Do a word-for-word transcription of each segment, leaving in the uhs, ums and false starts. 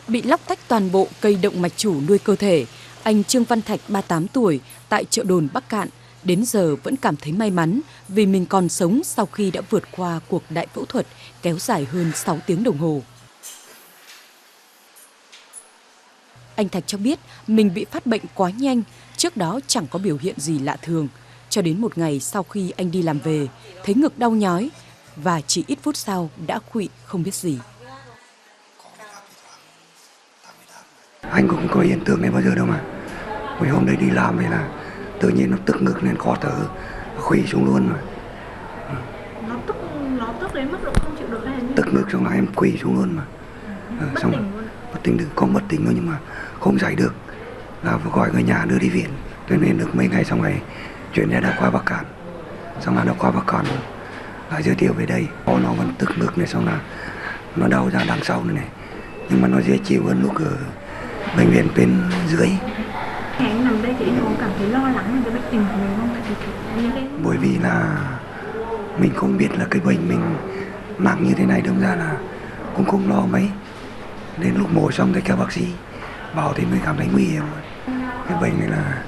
bị lóc tách toàn bộ cây động mạch chủ nuôi cơ thể. Anh Trương Văn Thạch, ba mươi tám tuổi, tại chợ đồn Bắc Cạn, đến giờ vẫn cảm thấy may mắn vì mình còn sống sau khi đã vượt qua cuộc đại phẫu thuật kéo dài hơn sáu tiếng đồng hồ. Anh Thạch cho biết mình bị phát bệnh quá nhanh, trước đó chẳng có biểu hiện gì lạ thường. Cho đến một ngày sau khi anh đi làm về, thấy ngực đau nhói và chỉ ít phút sau đã khuỵu không biết gì. Anh cũng có hiện tượng này bao giờ đâu mà. Mấy hôm đấy đi làm vậy là tự nhiên nó tức ngực nên khó thở, khuỵu xuống luôn rồi. Nó tức, nó tức đến mức độ không chịu được hay là tức ngực xong là em khuỵu xuống luôn mà. Ừ, bất xong tỉnh luôn. Bất tỉnh được, có bất tỉnh thôi nhưng mà không dậy được, là phải gọi người nhà đưa đi viện. Cho nên được mấy ngày xong rồi chuyển ra đa khoa Bắc Cạn, xong là đa khoa Bắc Cạn lại giới thiệu về đây. Nó vẫn tức ngực này, xong là nó đau ra đằng sau này này, nhưng mà nó dễ chịu hơn lúc ở bệnh viện bên dưới. Anh nằm đây thì anh có cảm thấy lo lắng về cái bệnh tình của mình không? Tại vì cái... Bởi vì là mình không biết là cái bệnh mình nặng như thế này, đâm ra là cũng không lo mấy. Đến lúc mổ xong thì các bác sĩ bảo thì mới cảm thấy nguy hiểm. Cái bệnh này là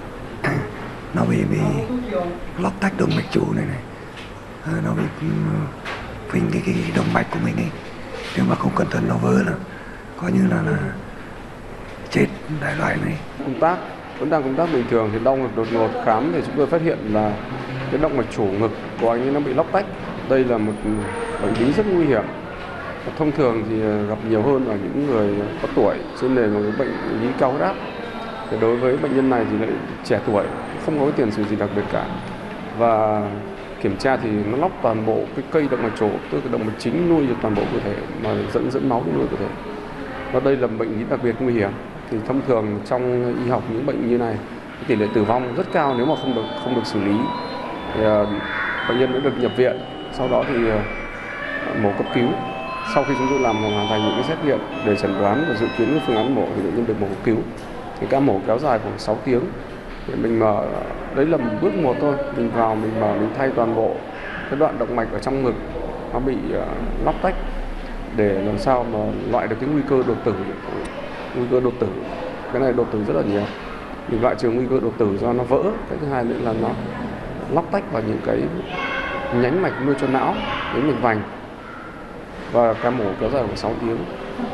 nó bị bị lóc tách động mạch chủ này này, nó bị phình cái, cái động mạch của mình ấy. Nếu mà không cẩn thận nó vỡ là coi như là là chết đại loại này. Công tác vẫn đang công tác bình thường thì đau ngực đột ngột, khám thì chúng tôi phát hiện là cái động mạch chủ ngực của anh ấy nó bị lóc tách. Đây là một bệnh lý rất nguy hiểm. Thông thường thì gặp nhiều hơn ở những người có tuổi trên nền một cái bệnh lý cao huyết áp. Thì đối với bệnh nhân này thì lại trẻ tuổi, không có cái tiền sử gì đặc biệt cả. Và kiểm tra thì nó lóc toàn bộ cái cây động mạch chủ, tức là động mạch chính nuôi được toàn bộ cơ thể mà dẫn dẫn máu đi nuôi cơ thể. Và đây là bệnh lý đặc biệt nguy hiểm. Thì thông thường trong y học những bệnh như này tỷ lệ tử vong rất cao nếu mà không được không được xử lý. Thì, uh, bệnh nhân đã được nhập viện, sau đó thì uh, mổ cấp cứu. Sau khi chúng tôi làm hoàn thành những cái xét nghiệm để chẩn đoán và dự kiến cái phương án mổ thì bệnh nhân được mổ cấp cứu. Thì ca mổ kéo dài khoảng sáu tiếng. Thì mình mở, đấy là một bước một thôi. Mình vào mình mở mình thay toàn bộ cái đoạn động mạch ở trong ngực nó bị uh, lóc tách để làm sao mà loại được cái nguy cơ đột tử. Nguy cơ đột tử, cái này đột tử rất là nhiều. Mình loại trừ nguy cơ đột tử do nó vỡ. Cái thứ hai nữa là nó lóc tách vào những cái nhánh mạch nuôi cho não, nhánh mạch vành. Và ca mổ kéo dài khoảng sáu tiếng.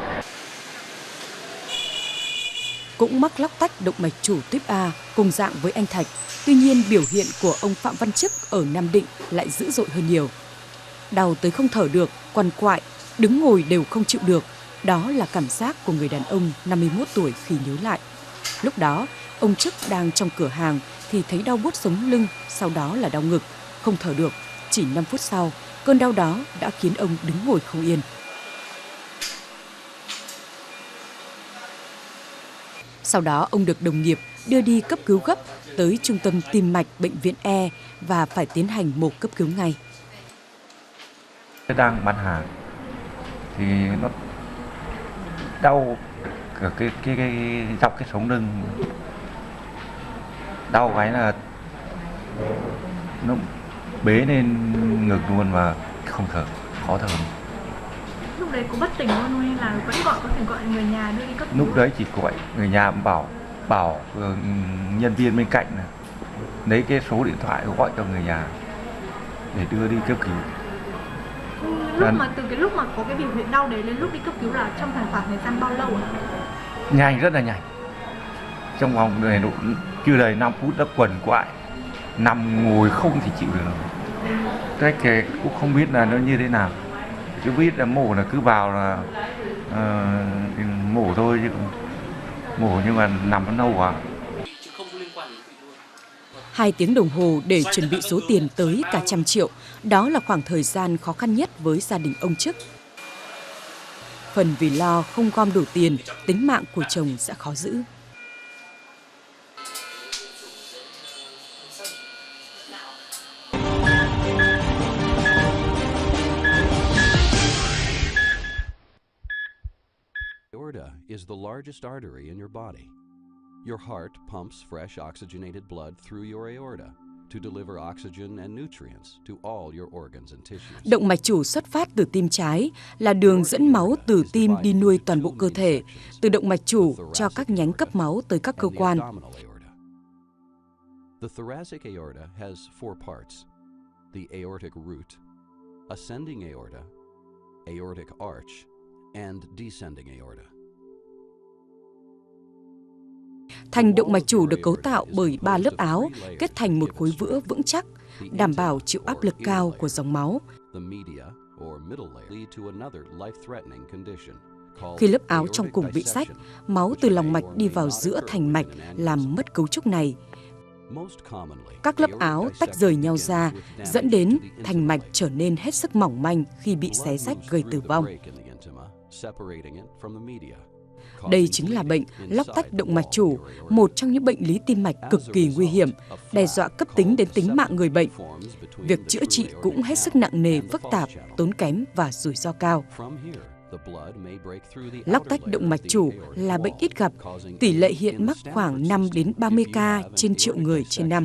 Cũng mắc lóc tách động mạch chủ tuyếp A cùng dạng với anh Thạch. Tuy nhiên biểu hiện của ông Phạm Văn Chức ở Nam Định lại dữ dội hơn nhiều. Đau tới không thở được, quằn quại, đứng ngồi đều không chịu được. Đó là cảm giác của người đàn ông năm mươi mốt tuổi khi nhớ lại. Lúc đó, ông Chức đang trong cửa hàng thì thấy đau buốt sống lưng, sau đó là đau ngực, không thở được. Chỉ năm phút sau, cơn đau đó đã khiến ông đứng ngồi không yên. Sau đó, ông được đồng nghiệp đưa đi cấp cứu gấp tới trung tâm tim mạch bệnh viện E và phải tiến hành mổ cấp cứu ngay. Đang bán hàng thì nó đau cái cái cái, cái dọc cái sống lưng, đau cái là nó bế lên ngực luôn và không thở, khó thở. Lúc đấy có bất tỉnh luôn hay là vẫn gọi có thể gọi người nhà đưa đi cấp cứu? Lúc đấy chỉ gọi người nhà bảo bảo nhân viên bên cạnh này, lấy cái số điện thoại gọi cho người nhà để đưa đi cấp cứu. Lúc mà từ cái lúc mà có cái biểu hiện đau đấy đến lúc đi cấp cứu là trong khoảng thời gian bao lâu ạ? Nhanh, rất là nhanh. Trong vòng này chưa đầy năm phút đã quằn quại, nằm ngồi không thì chịu được. Cái cái cũng không biết là nó như thế nào. Chứ biết là mổ là cứ vào là uh, mổ thôi chứ mổ nhưng mà nằm nó lâu quá. Hai tiếng đồng hồ để chuẩn bị số tiền tới cả trăm triệu, đó là khoảng thời gian khó khăn nhất với gia đình ông Chức. Phần vì lo không gom đủ tiền, tính mạng của chồng sẽ khó giữ. Aorta is the largest artery in your body. Your heart pumps fresh oxygenated blood through your aorta to deliver oxygen and nutrients to all your organs and tissues. Động mạch chủ xuất phát từ tim trái, là đường dẫn máu từ tim đi nuôi toàn bộ cơ thể, từ động mạch chủ cho các nhánh cấp máu tới các cơ and the quan. abdominal aorta. The thoracic aorta has four parts: the aortic root, ascending aorta, aortic arch, and descending aorta. Thành động mạch chủ được cấu tạo bởi ba lớp áo kết thành một khối vữa vững chắc, đảm bảo chịu áp lực cao của dòng máu. The media or middle layer lead to another life-threatening condition called Khi lớp áo aortic trong cùng bị rách, dissection, máu which từ may lòng mạch or đi may vào not giữa occur thành mạch, within an làm aneurysm. mất cấu trúc này. Most commonly, Các lớp aortic áo tách dissection rời nhau begins ra, with dẫn damage đến to the thành mạch intima. trở nên hết sức mỏng manh khi bị xé Blood rách moves gây through tử the vong. break in the intima, separating it from the media, Đây causing chính là bleeding bệnh lóc inside tách the động mạch wall chủ, of your aorta. một trong những bệnh lý tim mạch cực kỳ nguy hiểm, đe dọa cấp tính đến tính mạng người bệnh. Việc chữa trị cũng hết sức nặng nề, phức tạp, tốn kém và rủi ro cao. Lóc tách động mạch chủ là bệnh ít gặp, tỷ lệ hiện mắc khoảng năm đến ba mươi ca trên triệu người trên năm.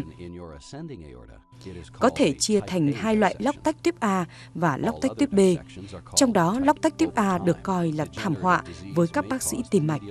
Có thể chia thành hai loại lóc tách tuyếp A và lóc tách tuyếp B. Trong đó, lóc tách tuyếp A được coi là thảm họa với các bác sĩ tim mạch.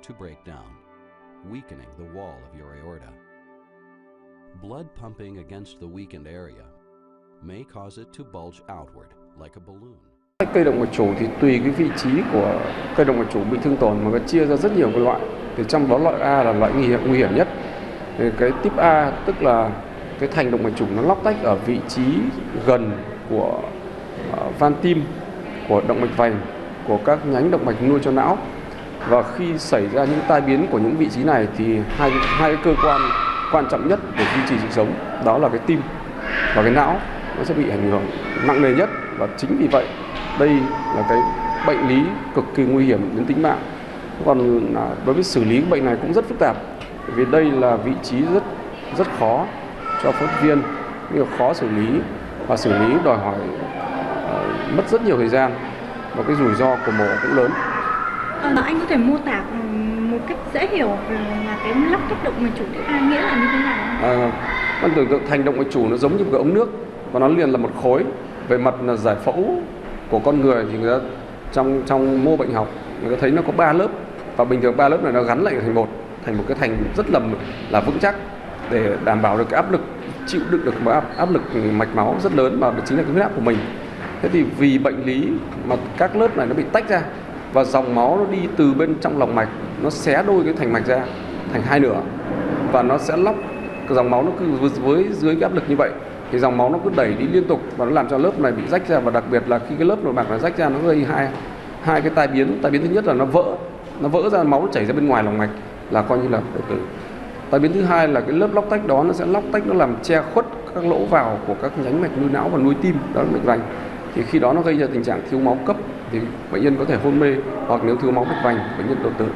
Blood pumping against the weakened area may cause it to bulge outward like a balloon. Cây động mạch chủ thì tùy cái vị trí của cây động mạch chủ bị thương tổn mà nó chia ra rất nhiều cái loại. Thì trong đó loại A là loại nguy hiểm, nguy hiểm nhất. Thì cái type A tức là cái thành động mạch chủ nó lóc tách ở vị trí gần của uh, van tim, của động mạch vành, của các nhánh động mạch nuôi cho não. Và khi xảy ra những tai biến của những vị trí này thì hai hai cái cơ quan quan trọng nhất để duy trì sự sống đó là cái tim và cái não nó sẽ bị ảnh hưởng nặng nề nhất. Và chính vì vậy đây là cái bệnh lý cực kỳ nguy hiểm đến tính mạng. Còn đối với xử lý cái bệnh này cũng rất phức tạp, vì đây là vị trí rất rất khó cho phẫu thuật viên, nhưng khó xử lý và xử lý đòi hỏi uh, mất rất nhiều thời gian và cái rủi ro của mổ cũng lớn. À, anh có thể mô tả một cách dễ hiểu là cái lóc tách động mạch chủ tuyếp A nghĩa là như thế nào? À, bạn tưởng tượng thành động mạch chủ nó giống như một cái ống nước và nó liền là một khối. Về mặt là giải phẫu của con người thì người ta trong trong mô bệnh học người ta thấy nó có ba lớp, và bình thường ba lớp này nó gắn lại thành một thành một cái thành rất là là vững chắc để đảm bảo được cái áp lực, chịu đựng được áp, áp lực mạch máu rất lớn, và chính là cái huyết áp của mình. Thế thì vì bệnh lý mà các lớp này nó bị tách ra và dòng máu nó đi từ bên trong lòng mạch, nó xé đôi cái thành mạch ra thành hai nửa và nó sẽ lóc cái dòng máu, nó cứ với dưới cái áp lực như vậy thì dòng máu nó cứ đẩy đi liên tục và nó làm cho lớp này bị rách ra. Và đặc biệt là khi cái lớp nội mạc nó rách ra, nó gây hai hai cái tai biến. Tai biến thứ nhất là nó vỡ nó vỡ ra, máu nó chảy ra bên ngoài lòng mạch là coi như là đột tử. Tai biến thứ hai là cái lớp lóc tách đó nó sẽ lóc tách, nó làm che khuất các lỗ vào của các nhánh mạch nuôi não và nuôi tim, đó là mạch vành. Thì khi đó nó gây ra tình trạng thiếu máu cấp thì bệnh nhân có thể hôn mê, hoặc nếu thiếu máu mạch vành, bệnh nhân đột tử.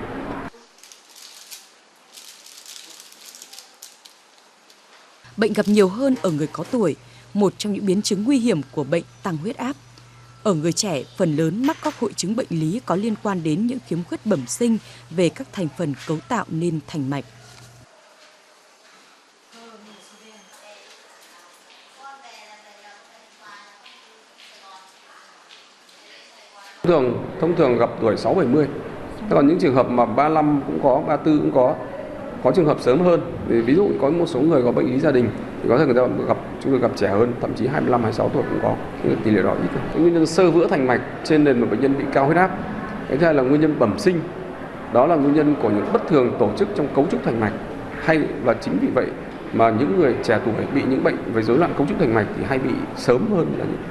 Bệnh gặp nhiều hơn ở người có tuổi, một trong những biến chứng nguy hiểm của bệnh tăng huyết áp. Ở người trẻ, phần lớn mắc các hội chứng bệnh lý có liên quan đến những khiếm khuyết bẩm sinh về các thành phần cấu tạo nên thành mạch. Thường thông thường gặp tuổi sáu bảy mươi. Còn những trường hợp mà ba lăm cũng có, ba tư cũng có. Có trường hợp sớm hơn. Thì ví dụ có một số người có bệnh lý gia đình thì có thể người ta gặp chúng tôi gặp trẻ hơn, thậm chí hai mươi lăm, hai mươi sáu tuổi cũng có. Nhưng tỷ lệ đó ít. Cái nguyên nhân sơ vữa thành mạch trên nền một bệnh nhân bị cao huyết áp. Cái thứ hai là nguyên nhân bẩm sinh. Đó là nguyên nhân của những bất thường tổ chức trong cấu trúc thành mạch. Hay và chính vì vậy mà những người trẻ tuổi bị những bệnh về rối loạn cấu trúc thành mạch thì hay bị sớm hơn là những.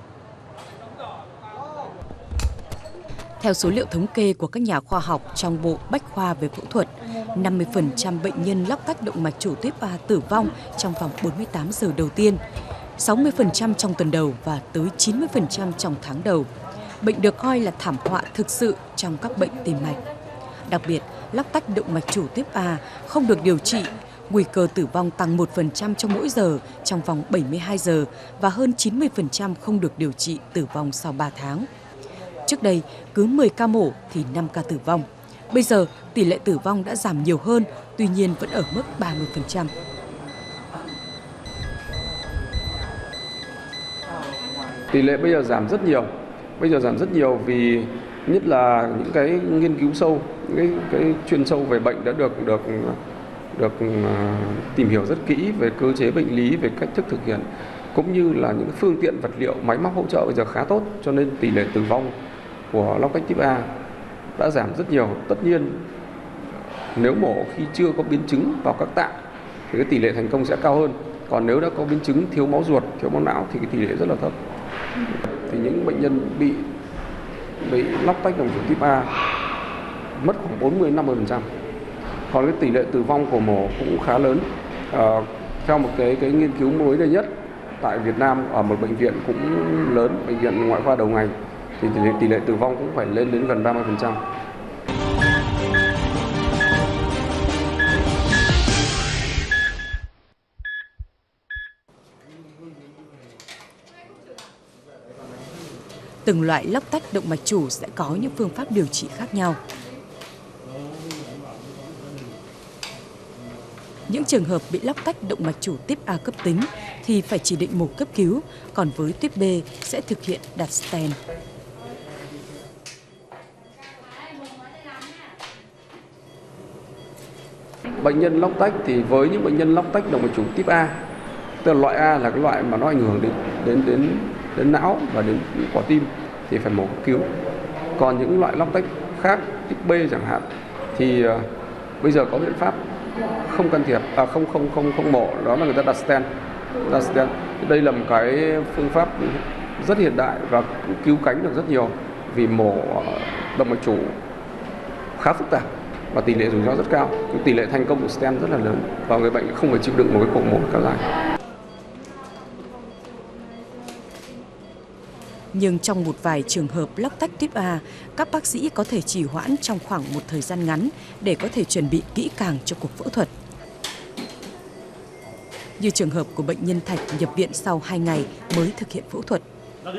Theo số liệu thống kê của các nhà khoa học trong bộ Bách khoa về phẫu thuật, năm mươi phần trăm bệnh nhân lóc tách động mạch chủ tuyếp A tử vong trong vòng bốn mươi tám giờ đầu tiên, sáu mươi phần trăm trong tuần đầu và tới chín mươi phần trăm trong tháng đầu. Bệnh được coi là thảm họa thực sự trong các bệnh tim mạch. Đặc biệt, lóc tách động mạch chủ tuyếp A không được điều trị, nguy cơ tử vong tăng một phần trăm trong mỗi giờ trong vòng bảy mươi hai giờ và hơn chín mươi phần trăm không được điều trị, tử vong sau ba tháng. Trước đây, cứ mười ca mổ thì năm ca tử vong. Bây giờ, tỷ lệ tử vong đã giảm nhiều hơn, tuy nhiên vẫn ở mức ba mươi phần trăm. Tỷ lệ bây giờ giảm rất nhiều. Bây giờ giảm rất nhiều vì nhất là những cái nghiên cứu sâu, những cái, cái chuyên sâu về bệnh đã được được được tìm hiểu rất kỹ về cơ chế bệnh lý, về cách thức thực hiện, cũng như là những phương tiện vật liệu máy móc hỗ trợ bây giờ khá tốt, cho nên tỷ lệ tử vong của lóc tách tuyếp A đã giảm rất nhiều. Tất nhiên nếu mổ khi chưa có biến chứng vào các tạng thì cái tỷ lệ thành công sẽ cao hơn. Còn nếu đã có biến chứng thiếu máu ruột, thiếu máu não thì cái tỷ lệ rất là thấp. Thì những bệnh nhân bị bị lóc tách động mạch chủ tuyếp A mất khoảng bốn mươi đến năm mươi phần trăm. Còn cái tỷ lệ tử vong của mổ cũng khá lớn. À, theo một cái cái nghiên cứu mới đây nhất tại Việt Nam ở một bệnh viện cũng lớn, bệnh viện ngoại khoa đầu ngành, thì tỷ lệ, tỷ lệ tử vong cũng phải lên đến gần ba mươi phần trăm. Từng loại lóc tách động mạch chủ sẽ có những phương pháp điều trị khác nhau. Những trường hợp bị lóc tách động mạch chủ tuyếp A cấp tính thì phải chỉ định mổ cấp cứu, còn với tuyếp B sẽ thực hiện đặt stent. Bệnh nhân lóc tách thì với những bệnh nhân lóc tách động mạch chủ tuyếp A, tức là loại A là cái loại mà nó ảnh hưởng đến đến đến đến não và đến quả tim thì phải mổ cấp cứu. Còn những loại lóc tách khác, tuyếp B chẳng hạn, thì uh, bây giờ có biện pháp không can thiệp, à không không không không mổ, đó là người ta đặt stent. Đặt stent. Đây là một cái phương pháp rất hiện đại và cũng cứu cánh được rất nhiều, vì mổ động mạch chủ khá phức tạp và tỷ lệ rủi ro rất cao. Tỷ lệ thành công của stent rất là lớn và người bệnh không phải chịu đựng một cái cuộc mổ kéo dài. Nhưng trong một vài trường hợp lóc tách tuyếp A, các bác sĩ có thể trì hoãn trong khoảng một thời gian ngắn để có thể chuẩn bị kỹ càng cho cuộc phẫu thuật. Như trường hợp của bệnh nhân Thạch nhập viện sau hai ngày mới thực hiện phẫu thuật.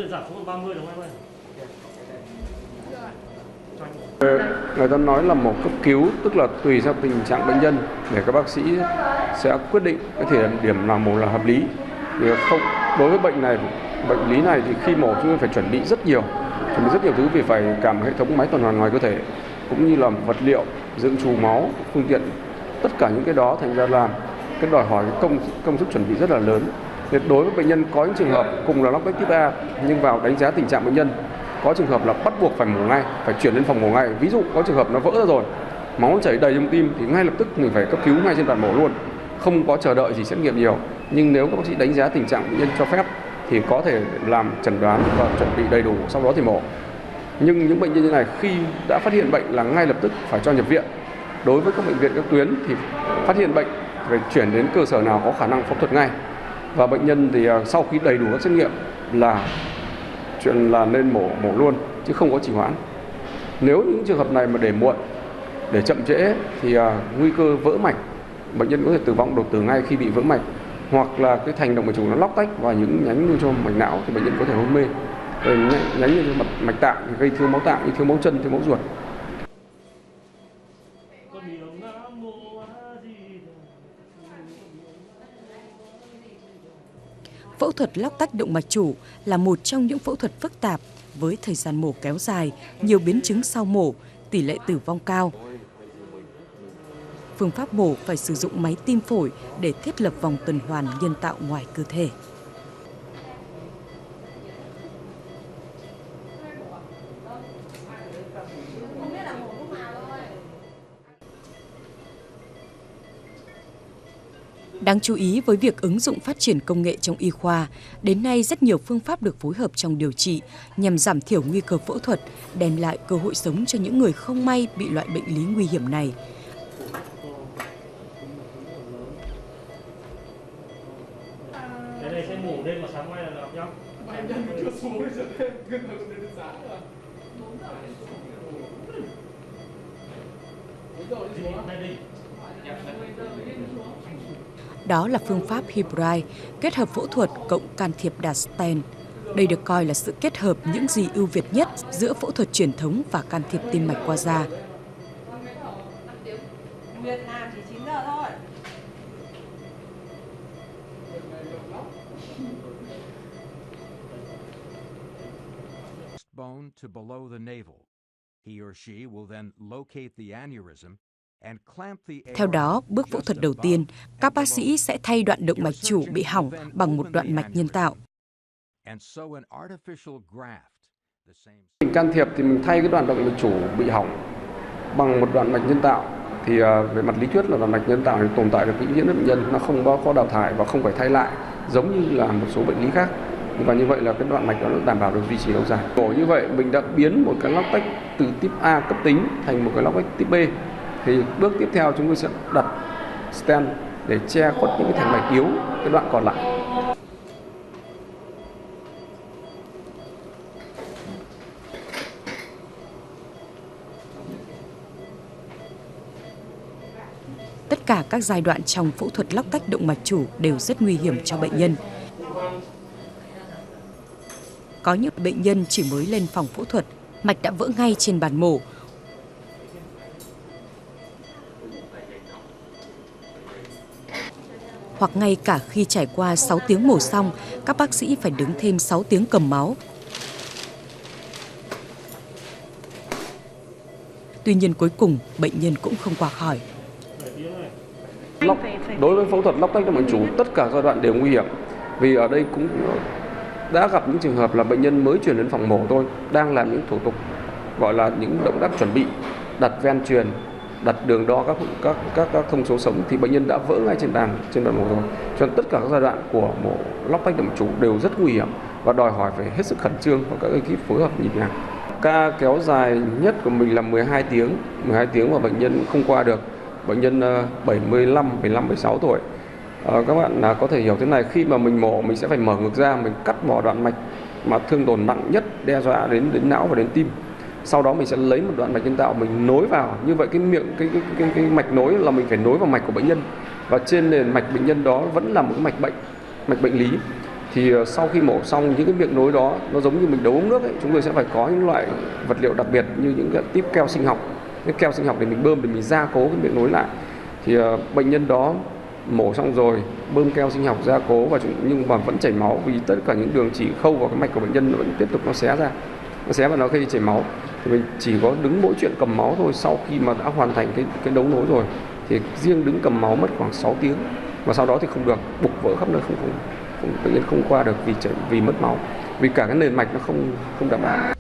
Người ta nói là mổ cấp cứu, tức là tùy theo tình trạng bệnh nhân để các bác sĩ sẽ quyết định cái thời điểm nào mổ là hợp lý. Thì không, đối với bệnh này, bệnh lý này thì khi mổ chúng tôi phải chuẩn bị rất nhiều, chuẩn bị rất nhiều thứ, vì phải cả hệ thống máy tuần hoàn ngoài cơ thể, cũng như là vật liệu, dự trù máu, phương tiện, tất cả những cái đó thành ra là cái đòi hỏi cái công công sức chuẩn bị rất là lớn. Thì đối với bệnh nhân có những trường hợp cùng là lóc tách tuyếp A nhưng vào đánh giá tình trạng bệnh nhân, có trường hợp là bắt buộc phải mổ ngay, phải chuyển lên phòng mổ ngay. Ví dụ có trường hợp nó vỡ ra rồi, máu chảy đầy trong tim thì ngay lập tức mình phải cấp cứu ngay trên bàn mổ luôn, không có chờ đợi gì xét nghiệm nhiều. Nhưng nếu các bác sĩ đánh giá tình trạng bệnh nhân cho phép thì có thể làm chẩn đoán và chuẩn bị đầy đủ, sau đó thì mổ. Nhưng những bệnh nhân như này khi đã phát hiện bệnh là ngay lập tức phải cho nhập viện. Đối với các bệnh viện các tuyến thì phát hiện bệnh phải chuyển đến cơ sở nào có khả năng phẫu thuật ngay. Và bệnh nhân thì sau khi đầy đủ các xét nghiệm là chuyện là nên mổ mổ luôn chứ không có trì hoãn. Nếu những trường hợp này mà để muộn, để chậm trễ thì uh, nguy cơ vỡ mạch, bệnh nhân có thể tử vong đột tử ngay khi bị vỡ mạch, hoặc là cái thành động mạch chủ nó lóc tách vào những nhánh nuôi cho mạch não thì bệnh nhân có thể hôn mê. Rồi nhánh nuôi cho mạch tạng thì gây thiếu máu tạng, như thiếu máu chân, thiếu máu ruột. Phẫu thuật lóc tách động mạch chủ là một trong những phẫu thuật phức tạp với thời gian mổ kéo dài, nhiều biến chứng sau mổ, tỷ lệ tử vong cao. Phương pháp mổ phải sử dụng máy tim phổi để thiết lập vòng tuần hoàn nhân tạo ngoài cơ thể. Đáng chú ý với việc ứng dụng phát triển công nghệ trong y khoa, đến nay rất nhiều phương pháp được phối hợp trong điều trị nhằm giảm thiểu nguy cơ phẫu thuật, đem lại cơ hội sống cho những người không may bị loại bệnh lý nguy hiểm này. Đó là phương pháp Hybrid, kết hợp phẫu thuật cộng can thiệp đặt stent. Đây được coi là sự kết hợp những gì ưu việt nhất giữa phẫu thuật truyền thống và can thiệp tim mạch qua da. bone to below the navel. He or she will then locate the aneurysm and clamp the aorta. Theo đó, bước phẫu thuật đầu tiên, các bác sĩ sẽ thay đoạn động mạch chủ bị hỏng bằng một đoạn mạch nhân tạo. Mình can thiệp thì mình thay cái đoạn động mạch chủ bị hỏng bằng một đoạn mạch nhân tạo. Thì uh, về mặt lý thuyết là đoạn mạch nhân tạo thì tồn tại được vĩnh viễn với bệnh nhân, nó không có đào thải và không phải thay lại giống như là một số bệnh lý khác. Và như vậy là cái đoạn mạch đó nó đảm bảo được duy trì lâu dài. Cổ như vậy mình đã biến một cái lóc tách từ tuyếp A cấp tính thành một cái lóc tách tuyếp B. Thì bước tiếp theo chúng tôi sẽ đặt stent để che khuất những cái thành mạch yếu, cái đoạn còn lại. Tất cả các giai đoạn trong phẫu thuật lóc tách động mạch chủ đều rất nguy hiểm cho bệnh nhân. Có những bệnh nhân chỉ mới lên phòng phẫu thuật, mạch đã vỡ ngay trên bàn mổ. Hoặc ngay cả khi trải qua sáu tiếng mổ xong, các bác sĩ phải đứng thêm sáu tiếng cầm máu. Tuy nhiên cuối cùng, bệnh nhân cũng không qua khỏi. Lóc, đối với phẫu thuật lóc tách động mạch chủ, tất cả giai đoạn đều nguy hiểm. Vì ở đây cũng đã gặp những trường hợp là bệnh nhân mới chuyển đến phòng mổ thôi, đang làm những thủ tục gọi là những động tác chuẩn bị, đặt ven truyền, đặt đường đo các các các các thông số sống thì bệnh nhân đã vỡ ngay trên bàn trên bàn mổ rồi. Cho nên tất cả các giai đoạn của mổ lóc tách động mạch chủ đều rất nguy hiểm và đòi hỏi phải hết sức khẩn trương và các ekip phối hợp nhịp nhàng. Ca kéo dài nhất của mình là mười hai tiếng, mười hai tiếng mà bệnh nhân không qua được. Bệnh nhân bảy mươi lăm, bảy mươi lăm, bảy mươi sáu tuổi. À, các bạn à, có thể hiểu thế này, khi mà mình mổ mình sẽ phải mở ngực ra, mình cắt bỏ đoạn mạch mà thương tổn nặng nhất, đe dọa đến đến não và đến tim. Sau đó mình sẽ lấy một đoạn mạch nhân tạo mình nối vào. Như vậy cái miệng cái cái cái, cái mạch nối là mình phải nối vào mạch của bệnh nhân. Và trên nền mạch bệnh nhân đó vẫn là một cái mạch bệnh, mạch bệnh lý. Thì uh, sau khi mổ xong những cái miệng nối đó nó giống như mình đấu uống nước ấy, chúng tôi sẽ phải có những loại vật liệu đặc biệt như những cái tiếp keo sinh học. Cái keo sinh học để mình bơm để mình gia cố cái miệng nối lại. Thì uh, bệnh nhân đó mổ xong rồi bơm keo sinh học gia cố và chúng, nhưng mà vẫn chảy máu vì tất cả những đường chỉ khâu vào cái mạch của bệnh nhân nó vẫn tiếp tục nó xé ra, nó xé và nó gây chảy máu. Thì mình chỉ có đứng mỗi chuyện cầm máu thôi. Sau khi mà đã hoàn thành cái cái đấu nối rồi thì riêng đứng cầm máu mất khoảng sáu tiếng và sau đó thì không được, bục vỡ khắp nơi, không không, không bệnh nhân không qua được vì chảy, vì mất máu, vì cả cái nền mạch nó không không đảm bảo.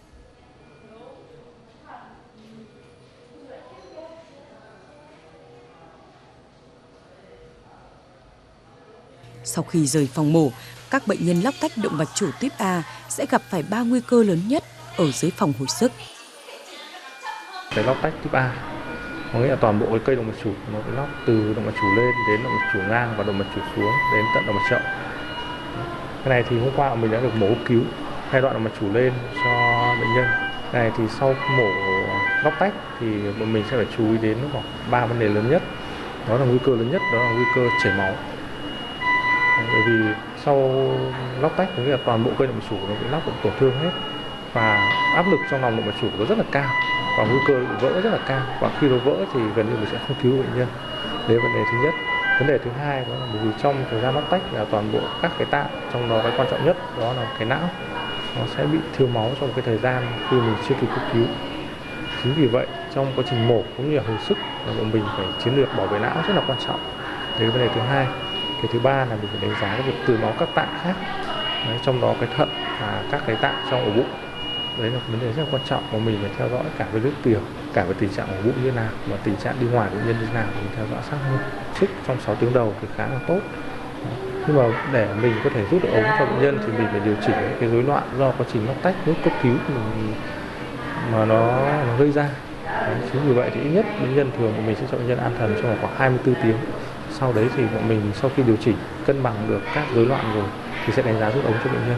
Sau khi rời phòng mổ, các bệnh nhân lóc tách động mạch chủ tuyếp A sẽ gặp phải ba nguy cơ lớn nhất ở dưới phòng hồi sức. Cái lóc tách tuyếp A có nghĩa là toàn bộ cái cây động mạch chủ nó bị lóc từ động mạch chủ lên đến động mạch chủ ngang và động mạch chủ xuống đến tận động mạch chậu. Cái này thì hôm qua mình đã được mổ cứu hai đoạn động mạch chủ lên cho bệnh nhân. Cái này thì sau mổ lóc tách thì bọn mình sẽ phải chú ý đến khoảng ba vấn đề lớn nhất. Đó là nguy cơ lớn nhất, đó là nguy cơ chảy máu. Bởi vì sau lóc tách có nghĩa là toàn bộ cây động mạch chủ nó bị lóc cũng tổn thương hết và áp lực trong lòng động mạch chủ nó rất là cao và nguy cơ bị vỡ rất là cao, và khi nó vỡ thì gần như mình sẽ không cứu bệnh nhân. Đấy là vấn đề thứ nhất. Vấn đề thứ hai đó là bởi vì trong thời gian lóc tách là toàn bộ các cái tạng, trong đó cái quan trọng nhất đó là cái não, nó sẽ bị thiếu máu trong cái thời gian khi mình chưa kịp cấp cứu. Chính vì vậy trong quá trình mổ cũng như là hồi sức là bọn mình phải chiến lược bảo vệ não rất là quan trọng. Đấy là vấn đề thứ hai. Cái thứ ba là mình phải đánh giá cái việc tưới máu các tạng khác. Đấy, trong đó cái thận và các cái tạng trong ổ bụng. Đấy là vấn đề rất là quan trọng mà mình phải theo dõi cả với nước tiểu, cả với tình trạng ổ bụng như thế nào và tình trạng đi ngoài của bệnh nhân như thế nào, mình theo dõi sát hơn. Sức trong sáu tiếng đầu thì khá là tốt. Nhưng mà để mình có thể rút được ống cho bệnh nhân thì mình phải điều chỉnh cái rối loạn do quá trình lóc tách lúc cấp cứu mình mà nó, nó gây ra. Đấy, chính vì vậy thì ít nhất bệnh nhân thường của mình sẽ cho bệnh nhân an thần trong khoảng hai mươi tư tiếng. Sau đấy thì bọn mình sau khi điều chỉnh cân bằng được các rối loạn rồi thì sẽ đánh giá rút ống cho bệnh nhân.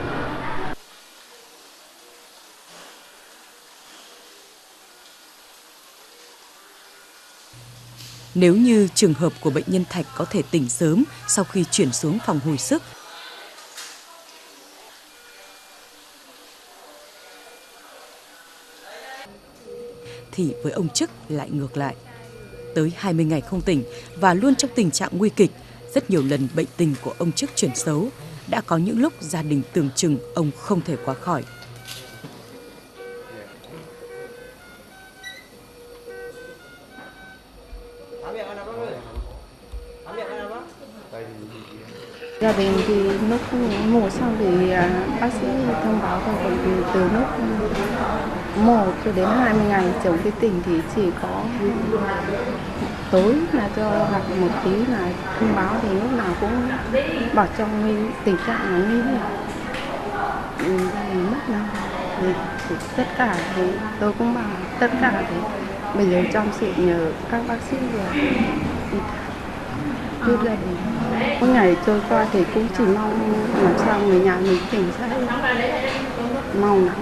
Nếu như trường hợp của bệnh nhân Thạch có thể tỉnh sớm sau khi chuyển xuống phòng hồi sức, thì với ông Trức lại ngược lại. Tới hai mươi ngày không tỉnh và luôn trong tình trạng nguy kịch, rất nhiều lần bệnh tình của ông Trức chuyển xấu, đã có những lúc gia đình tưởng chừng ông không thể qua khỏi. Gia đình thì lúc mổ xong thì bác sĩ thông báo rằng còn từ, từ lúc mổ cho đến hai mươi ngày chồng cái tỉnh thì chỉ có tối là cho gặp một tí là thông báo, thì lúc nào cũng bảo trong tình trạng là nguy hiểm, gia đình mất nào thì, thì tất cả thì tôi cũng bảo tất cả thì bây giờ trong sự nhờ các bác sĩ và giúp gia đình. Mỗi ngày trôi qua thì cũng chỉ mong làm sao người nhà mình tỉnh dậy mau lắm.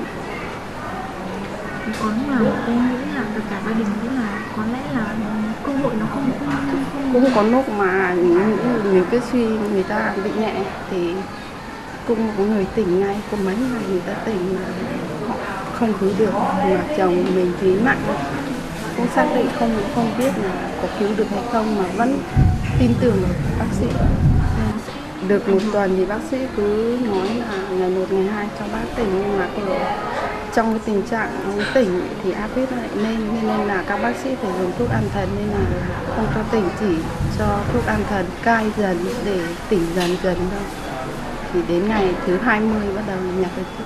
Có lúc nào tôi nghĩ là tất cả gia đình nghĩ là có lẽ là cơ hội nó không không không cũng có lúc mà những mình cứ suy người ta bị nhẹ thì cũng có người tỉnh ngay, có mấy ngày người ta tỉnh mà họ không cứu được, mà chồng mình thì nặng cũng xác định không không biết là có cứu được hay không mà vẫn tin tưởng bác sĩ. Được một tuần thì bác sĩ cứ nói là ngày một ngày hai cho bác tỉnh, nhưng mà trong cái tình trạng tỉnh thì áp huyết lại lên, nên là các bác sĩ phải dùng thuốc an thần, nên là không cho tỉnh, chỉ cho thuốc an thần cai dần để tỉnh dần dần thôi. Thì đến ngày thứ hai mươi bắt đầu nhập được thuốc.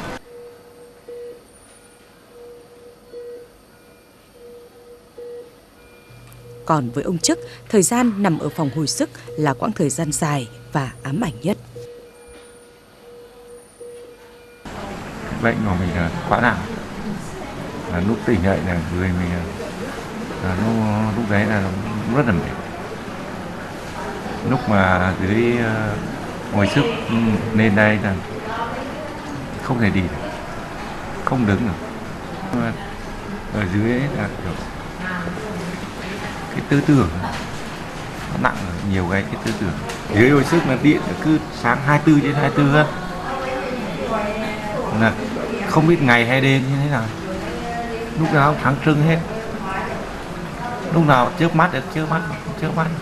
Còn với ông Chức, thời gian nằm ở phòng hồi sức là quãng thời gian dài và ám ảnh nhất. Bệnh của mình là quá nặng, là lúc tỉnh dậy là người mình là lúc, lúc đấy là rất là mệt. Lúc mà dưới uh, hồi sức lên đây là không thể đi được, không đứng được. Ở dưới ấy là kiểu cái tư tưởng nó nặng, nhiều cái cái tư tưởng. Dưới hồi sức là điện cứ sáng hai mươi tư trên hai mươi tư á, là không biết ngày hay đêm như thế nào, lúc nào cũng sáng trưng hết, lúc nào chớp mắt được chớp mắt chớp mắt.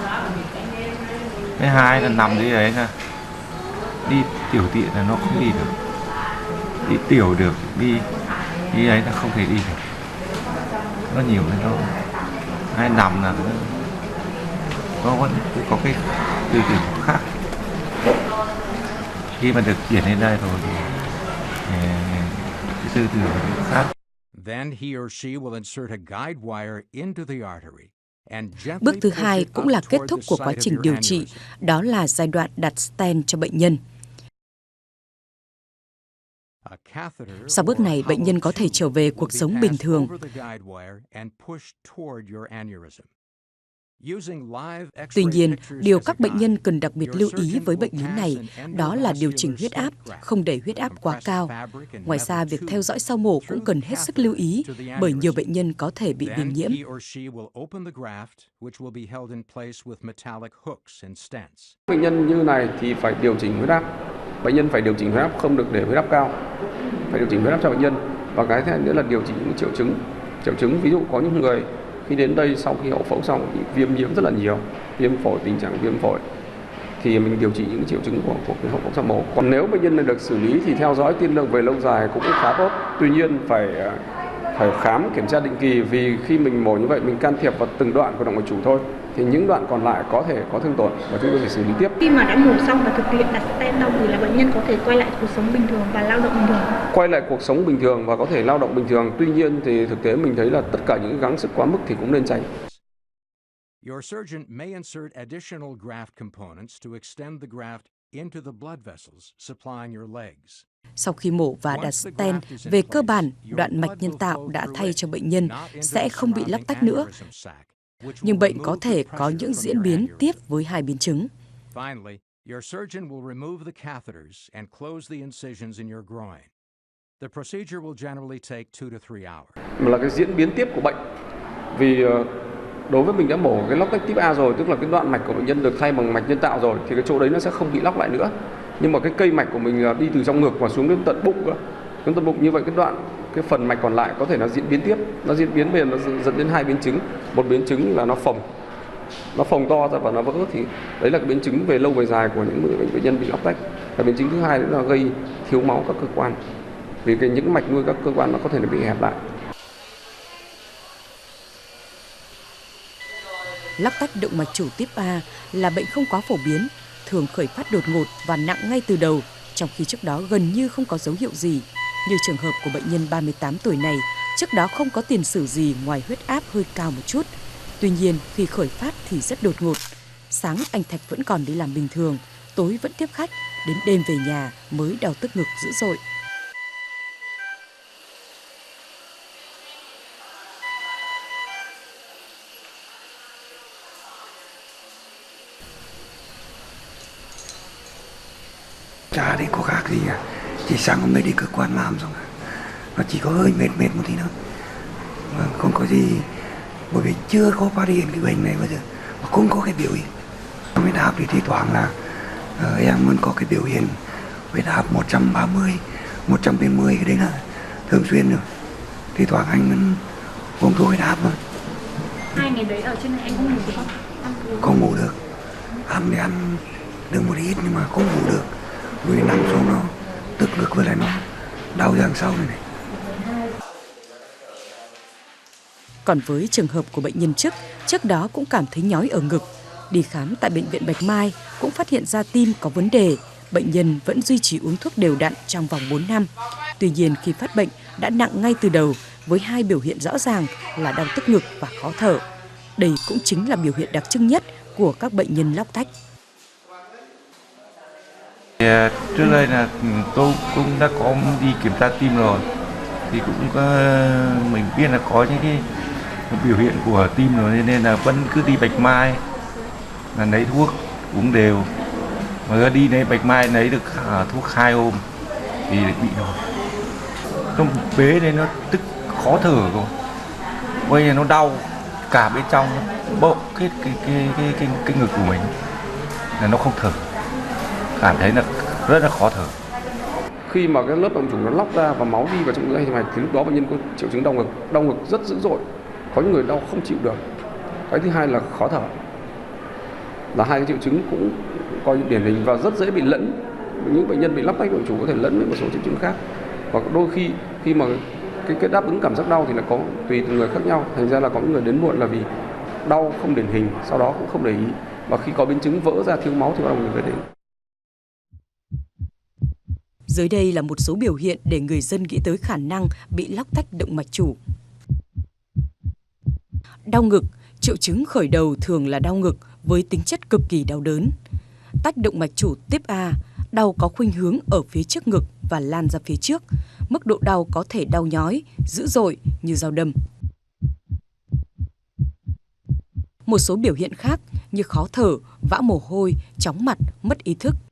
Cái hai là nằm dưới đấy là đi tiểu tiện là nó không đi được, đi tiểu được, đi đi ấy là không thể đi được, nó nhiều cái nó hay nằm là nó vẫn có cái tư tưởng khác. Khi mà được chuyển đến đây rồi thì cái tư tưởng khác. Bước thứ hai cũng là kết thúc của quá trình điều trị, đó là giai đoạn đặt stent cho bệnh nhân. Sau bước này, bệnh nhân có thể trở về cuộc sống bình thường. Tuy nhiên, điều các bệnh nhân cần đặc biệt lưu ý với bệnh lý này đó là điều chỉnh huyết áp, không để huyết áp quá cao. Ngoài ra, việc theo dõi sau mổ cũng cần hết sức lưu ý bởi nhiều bệnh nhân có thể bị viêm nhiễm. Bệnh nhân như này thì phải điều chỉnh huyết áp. Bệnh nhân phải điều chỉnh huyết áp, không được để huyết áp cao. Phải điều chỉnh huyết áp cho bệnh nhân. Và cái thứ hai nữa là điều chỉnh những triệu chứng. Triệu chứng ví dụ có những người khi đến đây sau khi hậu phẫu xong thì viêm nhiễm rất là nhiều, viêm phổi, tình trạng viêm phổi, thì mình điều trị những triệu chứng của, của cái hậu phẫu sau mổ. Còn nếu bệnh nhân này được xử lý thì theo dõi tiên lượng về lâu dài cũng khá tốt. Tuy nhiên phải phải khám kiểm tra định kỳ, vì khi mình mổ như vậy mình can thiệp vào từng đoạn của động mạch chủ thôi, thì những đoạn còn lại có thể có thương tổn và chúng tôi phải xử lý tiếp. Khi mà đã mổ xong và thực hiện đặt stent xong thì là bệnh nhân có thể quay lại cuộc sống bình thường và lao động bình thường. Quay lại cuộc sống bình thường và có thể lao động bình thường. Tuy nhiên thì thực tế mình thấy là tất cả những gắng sức quá mức thì cũng nên tránh. Your surgeon may insert additional graft components to extend the graft into the blood vessels supplying your legs. Sau khi mổ và đặt stent, về cơ bản, đoạn mạch nhân tạo đã thay cho bệnh nhân sẽ không bị lóc tách nữa. Nhưng bệnh có thể có những diễn biến tiếp với hai biến chứng. Là cái diễn biến tiếp của bệnh. Vì đối với mình đã mổ cái lóc tách tuyếp A rồi, tức là cái đoạn mạch của bệnh nhân được thay bằng mạch nhân tạo rồi, thì cái chỗ đấy nó sẽ không bị lóc lại nữa. Nhưng mà cái cây mạch của mình là đi từ trong ngực và xuống đến tận bụng cơ. Đến tận bụng như vậy cái đoạn cái phần mạch còn lại có thể nó diễn biến tiếp, nó diễn biến về nó dẫn đến hai biến chứng. Một biến chứng là nó phồng, nó phồng to ra và nó vỡ, thì đấy là cái biến chứng về lâu về dài của những bệnh bệnh nhân bị lóc tách. Và biến chứng thứ hai nữa là gây thiếu máu các cơ quan, vì cái những mạch nuôi các cơ quan nó có thể nó bị hẹp lại. lắc tách động mạch chủ tuyếp A là bệnh không quá phổ biến, thường khởi phát đột ngột và nặng ngay từ đầu, trong khi trước đó gần như không có dấu hiệu gì. Như trường hợp của bệnh nhân ba mươi tám tuổi này, trước đó không có tiền sử gì ngoài huyết áp hơi cao một chút. Tuy nhiên, khi khởi phát thì rất đột ngột. Sáng anh Thạch vẫn còn đi làm bình thường, tối vẫn tiếp khách, đến đêm về nhà mới đau tức ngực dữ dội. Chả thấy có khác gì cả, chỉ sáng hôm nay đi cơ quan làm xong nó chỉ có hơi mệt mệt một tí nữa, không có gì, bởi vì chưa có phát hiện cái bệnh này bây giờ, mà không có cái biểu hiện. Huyết áp thì thi thoảng là uh, em vẫn có cái biểu hiện huyết áp một trăm ba mươi, một trăm bốn mươi, cái đấy là thường xuyên rồi. Thi thoảng anh vẫn uống thuốc huyết áp mà. Hai ngày đấy ở trên này anh không ngủ được không? Không ngủ được, ăn thì ăn được một ít nhưng mà không ngủ được. Vì nằm xuống nó tức ngực với lại nó đau răng sau này này. Còn với trường hợp của bệnh nhân trước, trước đó cũng cảm thấy nhói ở ngực. Đi khám tại bệnh viện Bạch Mai cũng phát hiện ra tim có vấn đề. Bệnh nhân vẫn duy trì uống thuốc đều đặn trong vòng bốn năm. Tuy nhiên khi phát bệnh đã nặng ngay từ đầu với hai biểu hiện rõ ràng là đau tức ngực và khó thở. Đây cũng chính là biểu hiện đặc trưng nhất của các bệnh nhân lóc tách. Trước đây là tôi cũng đã có đi kiểm tra tim rồi, thì cũng có, mình biết là có những cái biểu hiện của tim rồi, nên là vẫn cứ đi Bạch Mai là lấy thuốc uống đều. Mà đi lấy Bạch Mai lấy được thuốc hai hôm thì bị rồi. Nó bế nên nó tức khó thở rồi, bây giờ nó đau cả bên trong, bộ cái cái cái cái cái, cái ngực của mình là nó không thở, cảm thấy là rất là khó thở. Khi mà cái lớp động mạch chủ nó lóc ra và máu đi vào trong lỗ mạch thì lúc đó bệnh nhân có triệu chứng đau ngực, đau ngực rất dữ dội, có những người đau không chịu được. Cái thứ hai là khó thở, là hai cái triệu chứng cũng coi như điển hình và rất dễ bị lẫn. Những bệnh nhân bị lóc tách động mạch chủ có thể lẫn với một số triệu chứng khác, và đôi khi khi mà cái cái đáp ứng cảm giác đau thì là có tùy từng người khác nhau. Thành ra là có những người đến muộn là vì đau không điển hình, sau đó cũng không để ý, và khi có biến chứng vỡ ra thiếu máu thì bắt đầu người phải đến. Dưới đây là một số biểu hiện để người dân nghĩ tới khả năng bị lóc tách động mạch chủ. Đau ngực, triệu chứng khởi đầu thường là đau ngực với tính chất cực kỳ đau đớn. Tách động mạch chủ tuyếp A, đau có khuynh hướng ở phía trước ngực và lan ra phía trước. Mức độ đau có thể đau nhói, dữ dội như dao đâm. Một số biểu hiện khác như khó thở, vã mồ hôi, chóng mặt, mất ý thức.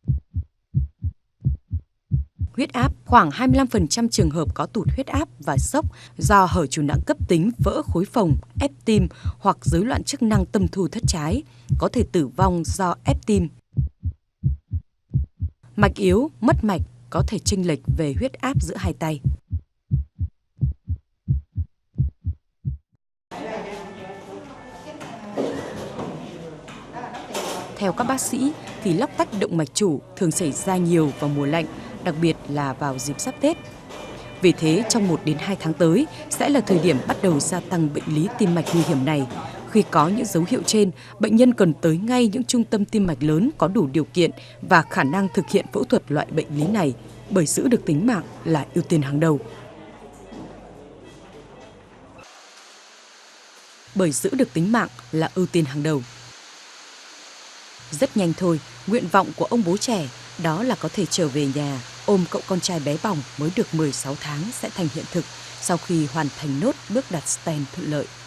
Huyết áp, khoảng hai mươi lăm phần trăm trường hợp có tụt huyết áp và sốc do hở chủ nặng cấp tính, vỡ khối phồng, ép tim hoặc rối loạn chức năng tâm thu thất trái, có thể tử vong do ép tim. Mạch yếu, mất mạch, có thể chênh lệch về huyết áp giữa hai tay. Theo các bác sĩ thì lóc tách động mạch chủ thường xảy ra nhiều vào mùa lạnh, đặc biệt là vào dịp sắp Tết. Vì thế, trong một đến hai tháng tới sẽ là thời điểm bắt đầu gia tăng bệnh lý tim mạch nguy hiểm này. Khi có những dấu hiệu trên, bệnh nhân cần tới ngay những trung tâm tim mạch lớn có đủ điều kiện và khả năng thực hiện phẫu thuật loại bệnh lý này, bởi giữ được tính mạng là ưu tiên hàng đầu. Bởi giữ được tính mạng là ưu tiên hàng đầu. Rất nhanh thôi, nguyện vọng của ông bố trẻ đó là có thể trở về nhà, ôm cậu con trai bé bỏng mới được mười sáu tháng sẽ thành hiện thực sau khi hoàn thành nốt bước đặt stent thuận lợi.